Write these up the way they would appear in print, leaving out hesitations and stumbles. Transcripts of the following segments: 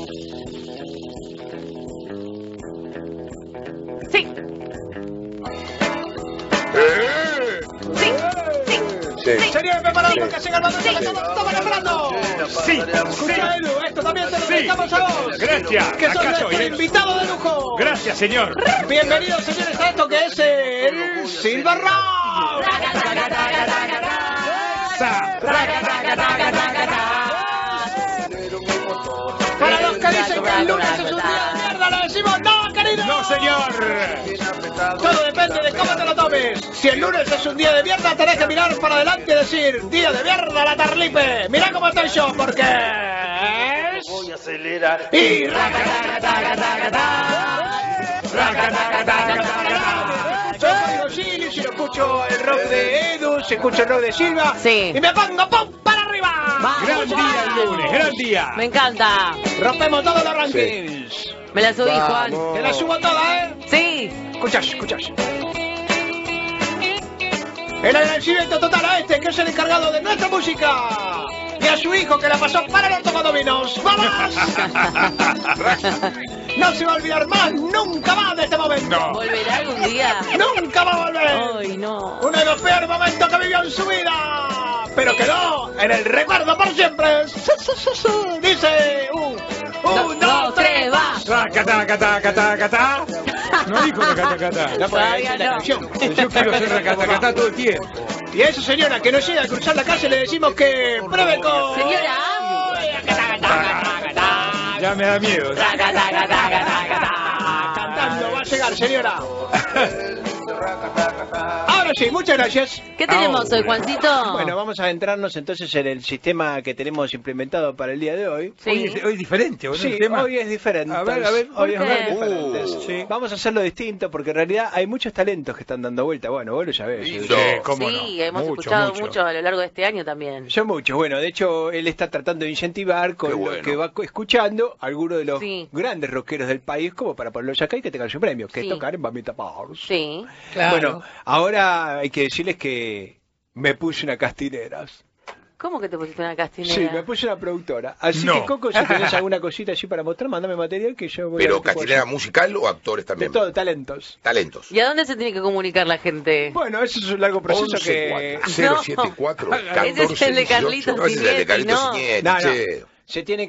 Sí. Sí. Señores, preparados porque llega el momento que todos estaban esperando. Sí. Escucha, Edu, esto también te lo dedicamos a vos. Gracias. Que sos Acá nuestro estoy. invitado de lujo. Gracias, señor. Bienvenidos, señores, a esto que es el Silver Rock. Para los que dicen que el lunes es un día de mierda, le decimos no, querido. No, señor. Todo depende de cómo te lo tomes. Si el lunes es un día de mierda, tenés que mirar para adelante y decir, día de mierda, la tarlipe. Mirá cómo estoy yo, porque es... Voy a acelerar. Y... Yo oigo Silly, si lo escucho el rock de Edu, si escucho el rock de Silva. Sí. Y me pongo ¡pum! ¡Para arriba! Gran día el lunes, gran día. Me encanta. Rompemos todos los rankings. Me la subí, Juan. Te la subo toda, ¿eh? Sí. Escuchás. El agradecimiento total a este, que es el encargado de nuestra música. Y a su hijo, que la pasó para el automodominos. ¡Vamos! No se va a olvidar más, nunca más de este momento. No. ¿Volverá algún día? ¡Nunca va a volver! Ay, no. Uno de los peores momentos que vivió en su vida. Pero quedó en el recuerdo por siempre. Dice... Un, dos, tres, va. Racatacatacatacatá. No dijo racatacatá. No puede Todavía decir la no. canción. Yo quiero hacer racatacatá todo el tiempo. Y a esa señora que no llega a cruzar la calle le decimos que pruebe con... Señora. Ya me da miedo. Cantando va a llegar, señora. Ahora sí, muchas gracias. ¿Qué tenemos hoy, Juancito? Bueno, vamos a adentrarnos entonces en el sistema que tenemos implementado para el día de hoy. Sí. Hoy es diferente, ¿o no? Sí, el tema? hoy es diferente. A ver, Hoy es ¿por muy qué? diferente. Sí. Vamos a hacerlo distinto porque en realidad hay muchos talentos que están dando vuelta. Bueno, vos lo sabés. Sí, No. cómo Sí, no. hemos Mucho, escuchado mucho. mucho a lo largo de este año también. Son muchos. Bueno, de hecho, él está tratando de incentivar con Qué lo bueno. que va escuchando algunos de los Sí. grandes rockeros del país, como para ponerlos acá y que tengan su premio, que Sí. es tocar en Mamita Powers. Sí. Bueno, ahora hay que decirles que me puse una castineras. ¿Cómo que te pusiste una castinera? Sí, me puse una productora. Así No. que, Coco, si tenés alguna cosita así para mostrar, mándame material que yo voy a... Pero ver qué puedo castinera hacer. musical o actores De también. todo, talentos. Talentos. ¿Y a dónde se tiene que comunicar la gente? Bueno, eso es un largo proceso que... 074 No. Ese es el de Carlitos No, ese es el de Signetti, Carlitos no. Signetti, No, no. che. Se tiene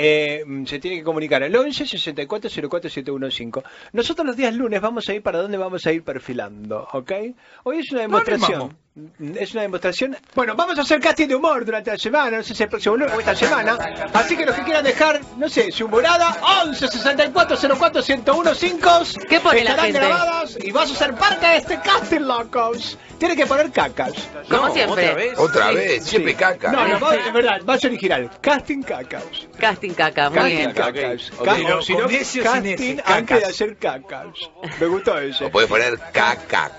que comunicar al 11 64 04 715. Nosotros los días lunes vamos a ir para dónde vamos a ir perfilando, ¿ok? Hoy es una demostración. Es una demostración. Bueno, vamos a hacer casting de humor durante la semana, no sé si el próximo lunes o esta semana. Así que los que quieran dejar, no sé, su humorada, 11 64 04 1015. ¿Qué pone la estarán gente? grabadas y vas a ser parte de este casting, locos. Tiene que poner cacas. Como No, siempre. Otra Sí, vez, sí. siempre caca. No, es verdad, va a ser original. Casting cacas. Casting caca, muy Casting bien. cacas. ok. Ca- o si no, ¿Con ese o sin casting ese? antes Cacas. de hacer cacas. Me gustó ese. O puedes poner caca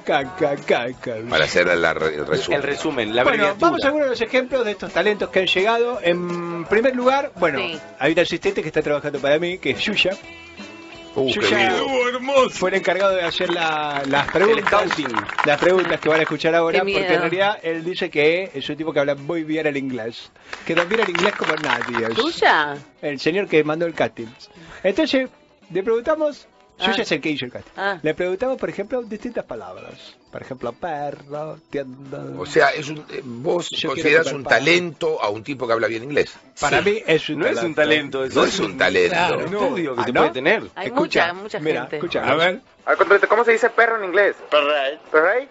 Cacas. para hacer el resumen. El resumen, la Bueno, abreviatura. vamos a algunos de los ejemplos de estos talentos que han llegado. En primer lugar, bueno, Sí. hay un asistente que está trabajando para mí, que es Yuya. Qué Yo ya- lindo. hermoso. Fue el encargado de hacer las El preguntas. scouting. Las preguntas que van a escuchar ahora, Qué miedo. porque en realidad él dice que es un tipo que habla muy bien el inglés. Que domina el inglés como nadie. ¿Tuya? El señor que mandó el casting. Entonces, le preguntamos, yo ya sé el que hizo el casting. Ah. Le preguntamos, por ejemplo, distintas palabras. Por ejemplo, perro, tienda. O sea, vos Yo quiero considerás comer un pan. talento a un tipo que habla bien inglés. Para mí es un No es un talento, No es un talento. Claro, un estudio que Ah, se ¿no? puede tener. Hay Escucha, mucha mira, gente. escucha. A ver. Al contrario, ¿cómo se dice perro en inglés? Perrey. ¿Perrey?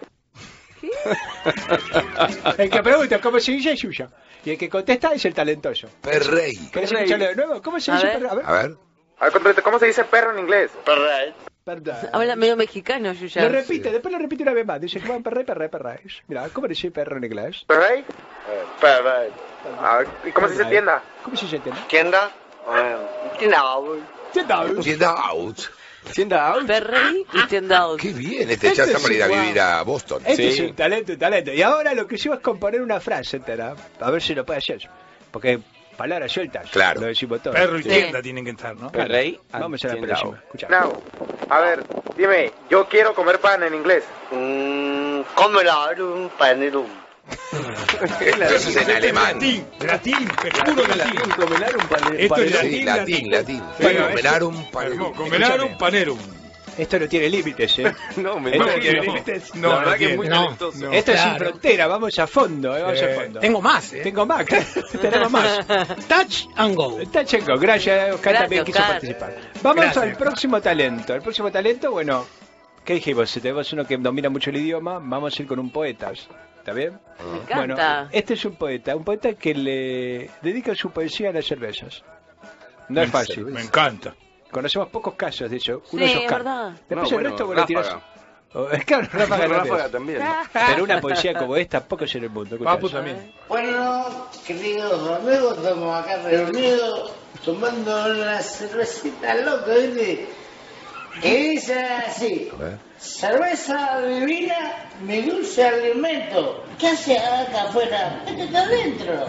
El que pregunta cómo se dice es Yuya. Y el que contesta es el talentoso. Perrey. ¿Querés escucharlo de nuevo? ¿Cómo se A dice ver. perro? A ver. A ver. Al contrario, ¿cómo se dice perro en inglés? Perrey. Perdón. Habla medio mexicano, Yuya. Lo repite, después lo repite una vez más. Dice, Juan, perre. Mira, ¿cómo dice perro en inglés? ¿Perrey? Perrey. ¿Y cómo se dice tienda? ¿Cómo se dice tienda? ¿Tienda? Tienda. Tienda. Tienda out. Tienda out. Perrey y Tiendout. Qué bien, ya está para ir a vivir a Boston. Este Sí. es un talento. Y ahora lo que hicimos es componer una frase entera. A ver si lo puede hacer. Porque palabras sueltas. Claro. Lo decimos todo. Perro y Sí. tienda tienen que estar, ¿no? Perrey. Vamos a la Tienda próxima. out. Escucha. No. A ver, dime, yo quiero comer pan en inglés. Comerá un panero. Eso es en alemán. Latín, puro latín. Esto es Sí, latín. Bueno, Comenarum Comenarum panerum. Esto no tiene límites, ¿eh? No, me Esto no imagino. tiene límites. La verdad que es muy No. talentoso. Esto es sin Claro. frontera, vamos a fondo, vamos a fondo. Tengo más, Tengo más, tenemos más. Touch and go. Está checo, gracias, Oscar Gracias, también quiso Oscar. participar. Vamos Gracias. al próximo talento. El próximo talento, bueno, ¿qué dijimos? Si tenemos uno que domina mucho el idioma, vamos a ir con un poeta. ¿Está bien? Me encanta. Bueno, este es un poeta que le dedica su poesía a las cervezas. No es fácil. Me encanta. Conocemos pocos casos de hecho. Uno Sí, es Oscar. verdad. Después No, el bueno, resto, bueno, tirás. Ráfaga. Es claro, Ráfaga, Ráfaga también. Pero una poesía como esta, pocos en el mundo. escuchá. Papu también. Bueno, queridos amigos, estamos acá reunidos tomando una cervecita loca, ¿viste? Que dice así: cerveza divina, mi dulce alimento. ¿Qué hace acá afuera? Métete adentro.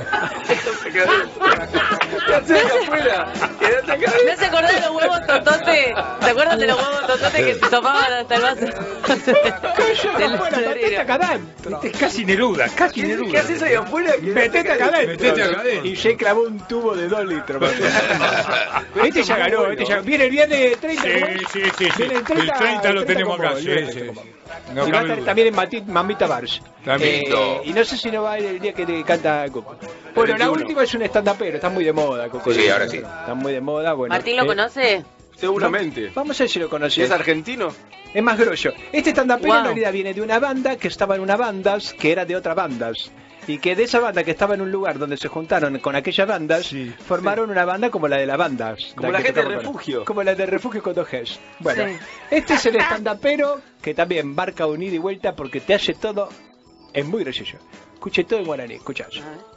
Quédate acá afuera. Quédate acá Me hace acordar de los huevos tototes. ¿Te acuerdas de los huevos tototes que se tomaban hasta el vaso? Del Metete acá adentro. Es casi Neruda, casi Neruda. ¿Qué haces ahí afuera? Metete acá adentro. Metete acá adentro. Y se clavó un tubo de 2 litros. Este ya ganó, este ya viene 30. Sí, ¿cómo es? sí, sí, sí. Viene El 30 lo tenemos como acá, vos, sí, viene el sí. 30 como vos. No Y va a cabe estar duda. también en Mamita Bars. También. Y no sé si no va a ir el día que te canta Coco. Bueno, la 21. última es un stand-upero, está muy de moda, Coco. Sí, ahora sí. Está muy de moda, bueno. ¿Martín lo conoce? Seguramente. Vamos a ver si lo ¿Y conoces. es argentino? Es más grosio. Este stand-upero Wow. en realidad viene de una banda que estaba en una banda que era de otras bandas. Y que de esa banda que estaba en un lugar donde se juntaron con aquellas bandas, Sí. formaron una banda como la de las bandas. Como la que gente de tocamos ahora. Refugio. Como la de Refugio con 2Gs. Bueno, Sí. este es el stand-upero que también marca un ida y vuelta porque te hace todo. Es muy gracioso. Escuche todo en guaraní, escuchás.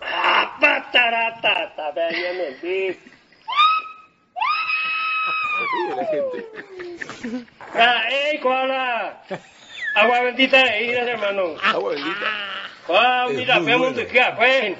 Se ríe la gente. Agua bendita, ir hermano. Agua bendita. Ah, mira, vemos de qué, pues.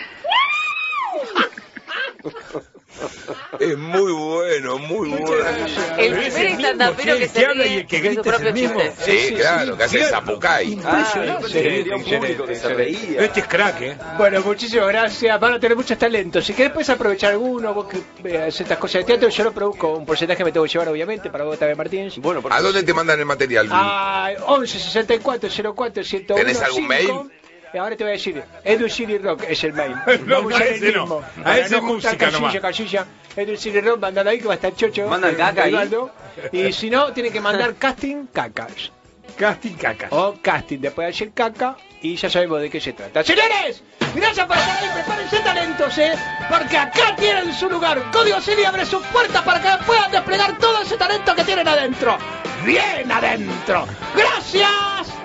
Es muy bueno, muy bueno. El Pero es primer el mismo, estandapero sí, que el se que habla y ríe el que de su grita es el propio mismo. chiste. Sí, claro, que hace Zapucay. Ah, yo pensé que tenía un público que se reía. Este es crack, ¿eh? Bueno, muchísimas gracias. Van a tener muchos talentos. Si querés, puedes aprovechar alguno. Vos que haces estas cosas de teatro, yo lo produzco. Un porcentaje me tengo que llevar, obviamente, para vos también, Martín. Bueno, por ¿A dónde te mandan el material? A 11 64 04 101 ¿Tenés algún mail? Ahora te voy a decir, Edu City Rock es el mail. No, Vamos a usar a el ese no. mismo. A Para ese no juntar música nomás. casilla. Edu City Rock, mandalo ahí que va a estar chocho. Mandan caca ahí. Osvaldo. Y si no, tiene que mandar casting cacas. Casting caca. O casting, después de decir caca y ya sabemos de qué se trata. ¡Señores! Gracias por estar ahí, prepárense talentos, porque acá tienen su lugar. Código City abre sus puertas para que puedan desplegar todo ese talento que tienen adentro. ¡Bien adentro! ¡Gracias!